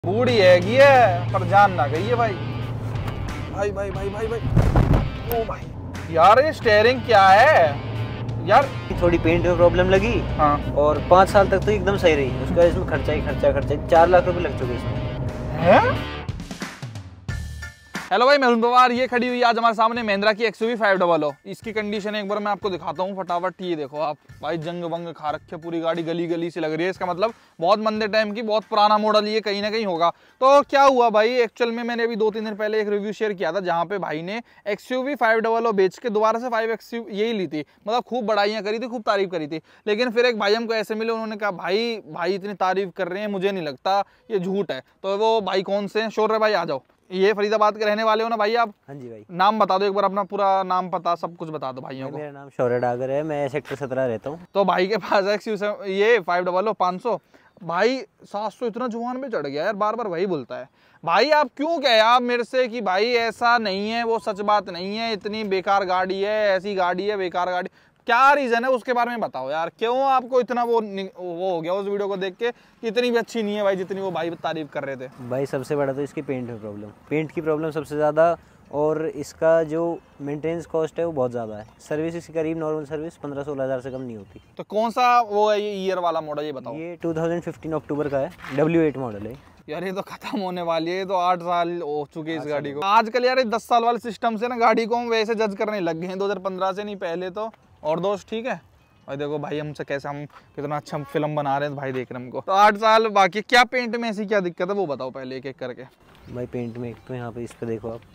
बूढ़ी हैगी है पर जान ना गई है भाई। भाई भाई भाई भाई भाई ओ भाई यार ये स्टीयरिंग क्या है यार। थोड़ी पेंट में प्रॉब्लम लगी। हाँ। और 5 साल तक तो एकदम सही रही। उसका इसमें खर्चा ही खर्चा 4 लाख रुपए लग चुके इसमें। हैं? हेलो भाई, मैं अरुण पवार। ये खड़ी हुई आज हमारे सामने महिंद्रा की XUV 500। इसकी कंडीशन एक बार मैं आपको दिखाता हूँ फटाफट। ये देखो आप भाई, जंग वंग खा रखे पूरी गाड़ी, गली गली से लग रही है। इसका मतलब बहुत मंदे टाइम की, बहुत पुराना मॉडल ये कहीं ना कहीं होगा। तो क्या हुआ भाई, एक्चुअल में मैंने अभी 2-3 दिन पहले एक रिव्यू शेयर किया था जहाँ पे भाई ने XUV 500 बेच के दोबारा से 5XU यही ली थी। मतलब खूब बड़ाइयाँ करी थी, खूब तारीफ करी थी। लेकिन फिर एक भाई हमको ऐसे मिले, उन्होंने कहा भाई इतनी तारीफ कर रहे हैं, मुझे नहीं लगता ये झूठ है। तो वो भाई कौन से हैं? शोर भाई आ जाओ। ये फरीदाबाद के रहने वाले हो ना भाई आप? हाँ जी भाई। नाम बता दो एक बार, अपना पूरा नाम पता सब कुछ बता दो भाइयों को। मेरा नाम शौर्य डागर है, मैं सेक्टर 17 रहता हूँ। तो भाई के पास XUV ये 500 500 भाई 700 इतना जुबान पे चढ़ गया यार, बार बार वही बोलता है। भाई आप क्यों कहे आप मेरे से कि भाई ऐसा नहीं है, वो सच बात नहीं है, इतनी बेकार गाड़ी है, ऐसी गाड़ी है, बेकार गाड़ी, क्या रीजन है उसके बारे में बताओ यार। क्यों आपको इतना वो हो गया उस वीडियो को देख के कि इतनी भी अच्छी नहीं है भाई जितनी वो भाई तारीफ कर रहे थे? भाई सबसे बड़ा तो इसकी पेंट की प्रॉब्लम सबसे ज़्यादा। और इसका जो मेंटेनेंस कॉस्ट है वो बहुत ज़्यादा है। सर्विस इसकी करीब नॉर्मल सर्विस 15-16 हज़ार से कम नहीं होती। तो कौन सा वो है ये ईयर वाला मॉडल, ये बताओ। ये 2015 अक्टूबर का है, W8 मॉडल है यार। ये तो खत्म होने वाली है, तो 8 साल हो चुके इस गाड़ी को। आजकल यार 10 साल वाले सिस्टम से ना गाड़ी को हम वैसे जज करने लग गए हैं, 2015 से नहीं पहले तो। और दोस्त ठीक है भाई, देखो भाई हमसे कैसे, हम कितना अच्छा फिल्म बना रहे हैं भाई, देख रहे हमको। तो 8 साल बाकी, क्या पेंट में ऐसी क्या दिक्कत है वो बताओ पहले एक एक करके। भाई। पेंट में एक तो यहाँ पे इस पे देखो आप।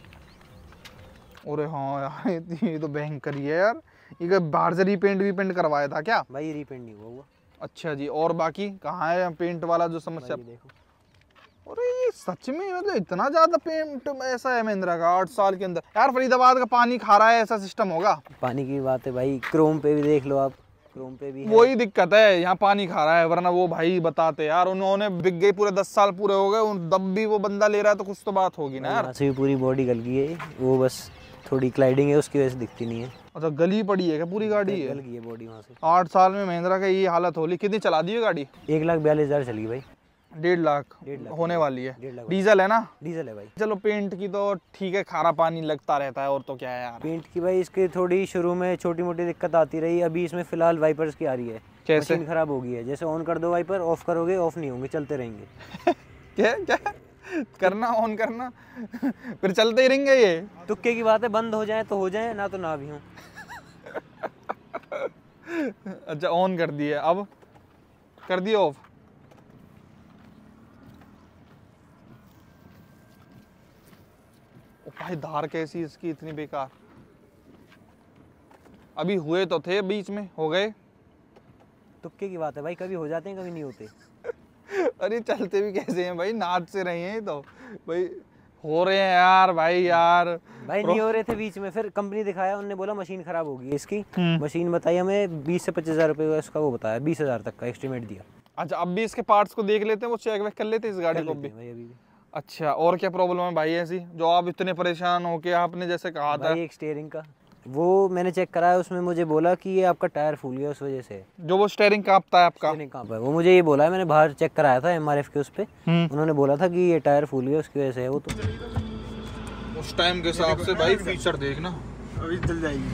अरे हाँ यार, ये तो भयंकर ही है यार। ये बाहर से रीपेंट करवाया था क्या? भाई रीपेंट नहीं हुआ। अच्छा जी। और बाकी कहाँ है पेंट वाला जो समस्या? देखो। अरे ये सच में मतलब इतना ज्यादा पेंट ऐसा है महिंद्रा का 8 साल के अंदर? यार फरीदाबाद का पानी खा रहा है, ऐसा सिस्टम होगा? पानी की बात है भाई, क्रोम पे भी देख लो आप, क्रोम पे भी है। वही दिक्कत है, यहाँ पानी खा रहा है, वरना वो भाई बताते यार। उन्होंने बिक गई, पूरे 10 साल पूरे हो गए, तब भी वो बंदा ले रहा है, तो कुछ तो बात होगी ना यार। यहाँ से भी पूरी बॉडी गल गई है, वो बस थोड़ी क्लाइडिंग है उसकी वजह से दिखती नहीं है। अच्छा, गली पड़ी है क्या पूरी गाड़ी? गल गई है बॉडी वहाँ से। 8 साल में महिंद्रा का ये हालत होली। कितनी चला दी है गाड़ी? 1,42,000 चली भाई। 1.5 लाख होने वाली है। डीजल है ना? डीजल है भाई। चलो पेंट की तो ठीक है, खारा पानी लगता रहता है, और तो क्या है यार। पेंट की भाई इसकी थोड़ी शुरू में छोटी मोटी दिक्कत आती रही, अभी इसमें फिलहाल वाइपर्स की आ रही है। कैसे? मशीन खराब हो गई है, जैसे ऑन कर दो वाइपर, ऑफ करोगे ऑफ नहीं होंगे, चलते रहेंगे। क्या करना, ऑन करना फिर चलते ही रहेंगे ये? तुक्के की बात है, बंद हो जाए तो हो जाए, ना तो ना भी हो। अच्छा, ऑन कर दिए, अब कर दिए ऑफ। भाई धार कैसी इसकी इतनी बेकार। अभी हुए तो थे, बीच में हो गए। तुक्के की बात है भाई, कभी हो जाते हैं कभी नहीं होते। अरे चलते भी कैसे हैं भाई, नाच से रहे हैं तो भाई हो रहे हैं यार। भाई नहीं हो रहे थे बीच में, फिर कंपनी दिखाया, उन्होंने बोला मशीन खराब होगी इसकी। मशीन बताई हमें 20 से 25 हज़ार रुपये का, इसका वो बताया 20,000 तक का एस्टिमेट दिया। अच्छा, अब भी इसके पार्ट्स को देख लेते हैं, वो चेक वेक कर लेते हैं इस गाड़ी को भी? अभी। अच्छा, और क्या प्रॉब्लम है भाई ऐसी जो आप इतने परेशान हो के, आपने जैसे कहा था? एक स्टीयरिंग का, वो मैंने चेक कराया, उसमें मुझे बोला कि ये आपका टायर फूल गया, उस वजह से। जो वो स्टीयरिंग कांपता है आपका? स्टीयरिंग कांपा है, वो मुझे ये बोला है। मैंने बाहर चेक कराया था MRF के उस पे, उन्होंने बोला था कि ये टायर फूल गया, उसकी वजह से है वो। तो उस टाइम के हिसाब से भाई फीचर देखना, अभी चल जाएगी।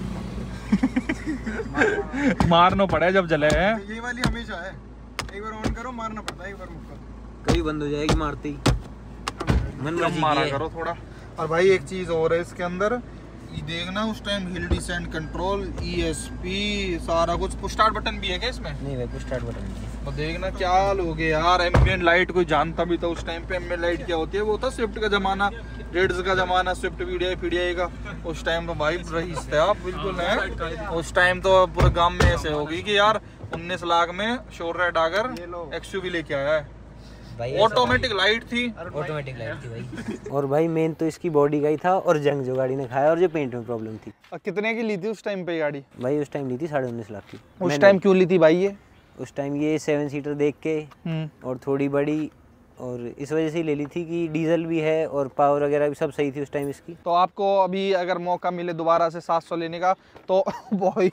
मारना पड़े जब जले है। ये वाली हमेशा है, एक बार ऑन करो मारना पड़ता है, एक बार मुक्का कभी बंद हो जाएगी मारते ही। मन मारा करो थोड़ा। और भाई एक चीज और है इसके अंदर, ये देखना उस time hill descent control, ESP सारा कुछ। पुश स्टार्ट बटन भी है क्या इसमें? नहीं भाई, पुश स्टार्ट बटन नहीं है। तो देखना क्या लोगे यार। एम्बिएंट लाइट कोई जानता भी था उस टाइम पे एम्बिएंट लाइट क्या होती है? वो था स्विफ्ट का जमाना, रेड्स का जमाना, स्विफ्ट VDI का। उस टाइम तो भाई रईस थे आप, बिल्कुल है। उस टाइम तो पूरे गांव में ऐसे होगी कि यार 19 लाख में शौर्य डागर XUV लेके आया है। ऑटोमेटिक लाइट थी, ऑटोमेटिक लाइट थी भाई। और भाई मेन तो इसकी बॉडी का ही था, और जंग जो गाड़ी ने खाया, और जो पेंट में प्रॉब्लम थी। और कितने की ली थी उस टाइम पे गाड़ी? भाई उस टाइम ली थी 19.5 लाख की। उस टाइम क्यों ली थी भाई ये? उस टाइम ये 7 सीटर देख के, और थोड़ी बड़ी और इस वजह से ही ले ली थी कि डीजल भी है और पावर वगैरह भी सब सही थी उस टाइम इसकी। तो आपको अभी अगर मौका मिले दोबारा से 700 लेने का तो भाई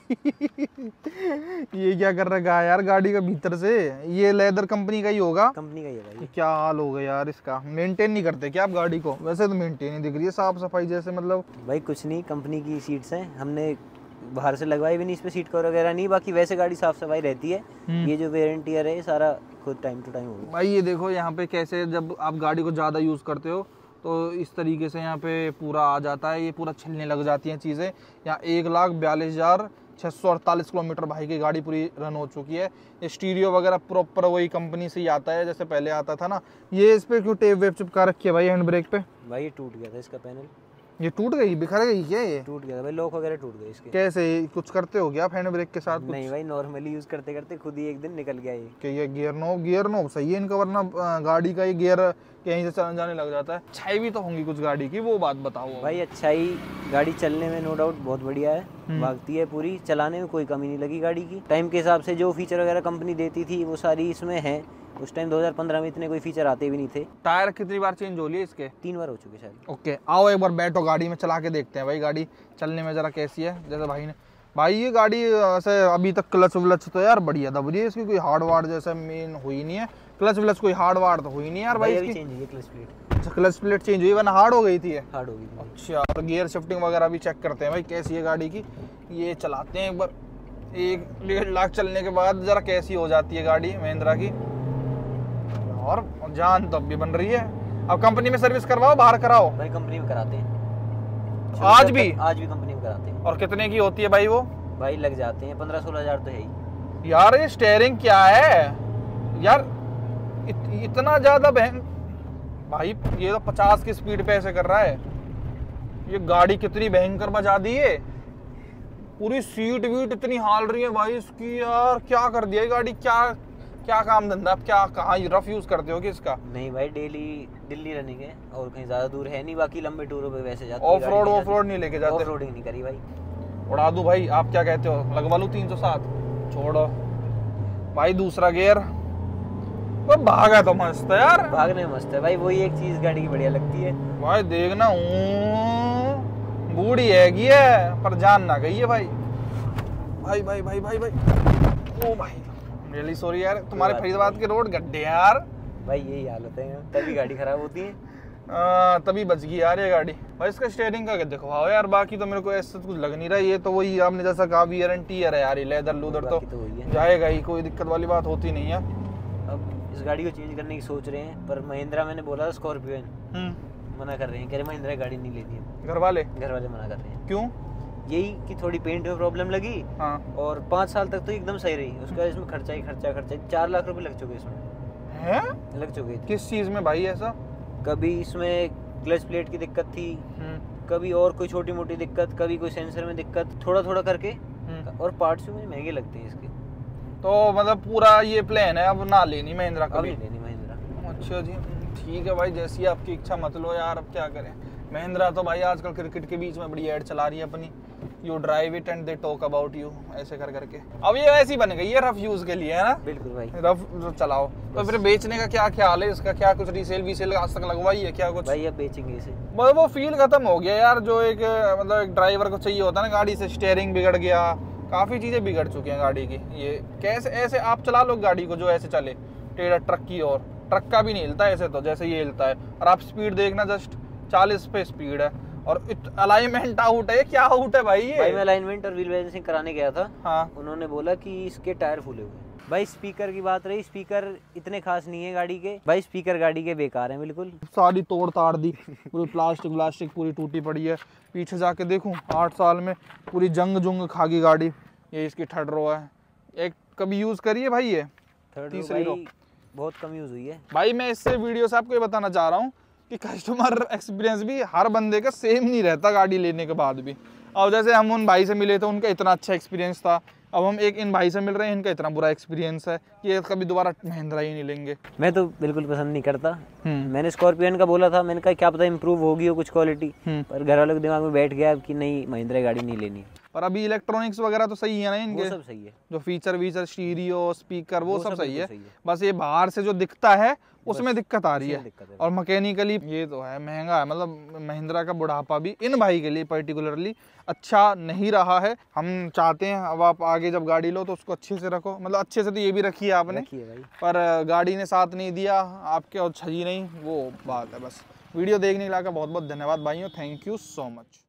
ये क्या कर रखा है यार गाड़ी का भीतर से, ये लेदर कंपनी का ही होगा, कंपनी का ही है भाई। क्या हाल हो गया यार इसका। मेंटेन नहीं करते क्या आप गाड़ी को? वैसे तो मेंटेन ही दिख रही है, साफ सफाई जैसे मतलब। भाई कुछ नहीं, कंपनी की सीट्स हैं, हमने बाहर से लगवाई भी नहीं, इस पे सीट कवर वगैरह नहीं, बाकी वैसे गाड़ी साफ सफाई रहती है। ये जो वेयर एंड टियर है सारा खुद टाइम टू टाइम होगा। भाई ये देखो यहाँ पे कैसे जब आप गाड़ी को ज़्यादा यूज़ करते हो तो इस तरीके से यहाँ पे पूरा आ जाता है, ये पूरा छिलने लग जाती हैं चीज़ें। यहाँ 1,42,648 किलोमीटर भाई की गाड़ी पूरी रन हो चुकी है। ये स्टीरियो वगैरह प्रॉपर वही कंपनी से ही आता है जैसे पहले आता था ना। ये इस पर क्यों टेप वेप चिपका रखी है भाई हैंड ब्रेक पे? भाई ये टूट गया था इसका पैनल। ये टूट गई, बिखर गई क्या? ये टूट गया था भाई, लॉक वगैरह टूट गए इसके। कैसे, कुछ करते हो क्या आप हैंड ब्रेक के साथ? नहीं भाई, नॉर्मली यूज करते करते खुद ही एक दिन निकल गया ये। कि ये गियर नोब सही है इनका, वरना गाड़ी का ये गियर कहीं से चलने जाने लग जाता है। अच्छाई भी तो होंगी कुछ गाड़ी की, वो बात बताओ भाई। अच्छाई गाड़ी चलने में नो डाउट बहुत बढ़िया है, भागती है पूरी, चलाने में कोई कमी नहीं लगी गाड़ी की। टाइम के हिसाब से जो फीचर वगैरह कंपनी देती थी वो सारी इसमें है। उस टाइम 2015 में इतने कोई फीचर आते भी नहीं थे। टायर कितनी बार चेंज हो लिए इसके? 3 बार हो चुके शायद। ओके, आओ एक बार बैठो गाड़ी में, चला के देखते हैं भाई गाड़ी चलने में जरा कैसी है। जैसे भाई ने, भाई ये गाड़ी ऐसे अभी तक क्लच व्लच तो यार बढ़िया दब रही है इसकी, कोई हार्ड वार्ड जैसा मेन हुई नहीं है। क्लच व्लच कोई हार्ड वार्ड तो हुई नहीं यार भाई इसकी। चेंज हुई है क्लच प्लेट। अच्छा क्लच प्लेट चेंज हुई, वरना हार्ड हो गई थी? हार्ड हो गई थी। अच्छा, और गियर शिफ्टिंग वगैरह भी चेक करते हैं भाई कैसी है गाड़ी की। ये चलाते हैं एक बार, 1-1.5 लाख चलने के बाद जरा कैसी हो जाती है गाड़ी महिंद्रा की। और जान तो अब भी बन रही है। अब कंपनी में सर्विस करवाओ बाहर कराओ? भाई कंपनी में कराते हैं आज भी कंपनी में कराते हैं। और कितने की होती है भाई वो? भाई लग जाते हैं 15-16 हज़ार तो है ही यार। ये स्टेयरिंग क्या है यार, इतना ज्यादा भाई। ये तो 50 की स्पीड पे ऐसे कर रहा है। ये गाड़ी कितनी भयंकर बजा दी है, पूरी सीट वीट इतनी हाल रही है भाई इसकी यार। क्या कर दिया गाड़ी, क्या काम धंधा, आप क्या कहाँ रफ यूज करते हो कि इसका? नहीं भाई, डेली दिल्ली रनिंग है और कहीं ज्यादा दूर है नहीं, बाकी लंबे टूरों पे वैसे जाते। ऑफ रोड नहीं लेके जाते? ऑफ रोडिंग नहीं करी भाई। उड़ा दूं भाई, आप क्या कहते हो, लगवा लूं 307? छोड़ो भाई, दूसरा गियर। वो भागा तो मस्त है यार, भागने में मस्त है भाई, वही एक चीज गाड़ी की बढ़िया लगती है भाई। देखना बूढ़ी है पर जान ना गई है भाई। भाई भाई भाई भाई भाई, ओ भाई रियली सॉरी यार, तुम्हारे फरीदाबाद के रोड गड्ढे यार भाई, यही हालत है, तभी गाड़ी खराब होती है। तभी बच गई यार ये गाड़ी भाई। इसका स्टीयरिंग का दिखवाओ यार, बाकी तो मेरे को ऐसा कुछ लग नहीं रहा। ये तो वही आपने जैसा कहा वियर एंड टियर है यार, ये लेदर लूदर तो जाएगा ही, कोई दिक्कत वाली बात होती नहीं है। अब इस गाड़ी को चेंज करने की सोच रहे हैं, पर महिंद्रा मैंने बोला स्कॉर्पियन मना कर रहे हैं, कह रहे महिंद्रा गाड़ी नहीं लेनी है। घर वाले मना कर रहे हैं। क्यों? यही कि थोड़ी पेंट में प्रॉब्लम लगी। हाँ। और 5 साल तक तो एकदम सही रही, उसका इसमें खर्चा 4 लाख रुपए लग चुके इसमें। हैं? लग चुके थे। किस चीज में भाई ऐसा? कभी इसमें क्लच प्लेट की दिक्कत थी, कभी और कोई छोटी मोटी दिक्कत, कभी कोई सेंसर में दिक्कत, थोड़ा करके। और पार्ट्स भी मुझे महंगे लगते हैं इसके। तो मतलब पूरा ये प्लान है अब ना लेनी महिंद्रा कभी? नहीं लेनी महिंद्रा। अच्छा जी, ठीक है भाई, जैसी आपकी इच्छा मत लो यार, अब क्या करें। महिंद्रा तो भाई आजकल क्रिकेट के बीच में बड़ी ऐड चला रही है अपनी, you drive it and they talk about you, ऐसे कर करके। अब ये ऐसी बन गई है रफ यूज के लिए, है ना? बिल्कुल भाई, रफ चलाओ। तो फिर बेचने का क्या ख्याल है इसका? क्या कुछ रीसेल वीसेल आज तक लगवाई है क्या कुछ? भाई अब बेचेंगे इसे। मतलब वो फील खत्म हो गया यार, जो एक मतलब एक ड्राइवर को चाहिए होता है ना गाड़ी से। स्टीयरिंग बिगड़ गया, काफी चीजें बिगड़ चुकी हैं गाड़ी की। ये कैसे ऐसे आप चला लो गाड़ी को जो ऐसे चले टेढ़ा ट्रक की, और ट्रक का भी नहीं हिलता ऐसे तो जैसे ये हिलता है। और आप स्पीड देखना, जस्ट 40 पे स्पीड है, और अलाइनमेंट आउट है। क्या आउट है भाई ये? भाई मैं अलाइनमेंट और व्हील बैलेंसिंग कराने गया था। हाँ। उन्होंने बोला कि इसके टायर फूले हुए। भाई स्पीकर की बात रही, स्पीकर इतने खास नहीं है गाड़ी के। भाई स्पीकर गाड़ी के बेकार हैं बिल्कुल, सारी तोड़ ताड़ दी, पूरी प्लास्टिक पूरी टूटी पड़ी है। पीछे जाके देखूं 8 साल में पूरी जंग खा गई गाड़ी। ये इसकी थर्ड रो है। एक कभी यूज करिए भाई ये तीसरी रो? बहुत कम यूज हुई है भाई। मैं इससे वीडियो से आपको ये बताना चाह रहा हूँ कि कस्टमर एक्सपीरियंस भी हर बंदे का सेम नहीं रहता गाड़ी लेने के बाद भी। अब जैसे हम उन भाई से मिले थे, उनका इतना अच्छा एक्सपीरियंस था। अब हम एक इन भाई से मिल रहे हैं, इनका इतना बुरा एक्सपीरियंस है कि ये कभी दोबारा महिंद्रा ही नहीं लेंगे। मैं तो बिल्कुल पसंद नहीं करता। मैंने स्कॉर्पियन का बोला था, मैंने कहा क्या पता इम्प्रूव होगी हो कुछ क्वालिटी, पर घर वालों के दिमाग में बैठ गया कि नहीं महिंद्रा गाड़ी नहीं लेनी। पर अभी इलेक्ट्रॉनिक्स वगैरह तो सही है ना इनके? वो सब सही है, जो फीचर वीचर स्टीरियो स्पीकर वो सब सही है। बस ये बाहर से जो दिखता है उसमें दिक्कत आ रही उसमें है। दिक्कत है। और मैकेनिकली ये तो है महंगा है, मतलब महिंद्रा का बुढ़ापा भी इन भाई के लिए पर्टिकुलरली अच्छा नहीं रहा है। हम चाहते हैं अब आप आगे जब गाड़ी लो तो उसको अच्छे से रखो, मतलब अच्छे से तो ये भी रखी है आपने, रखिए भाई। पर गाड़ी ने साथ नहीं दिया आपके और छजी नहीं, वो बात है। बस वीडियो देखने के लिए बहुत बहुत धन्यवाद भाइयों, थैंक यू सो मच।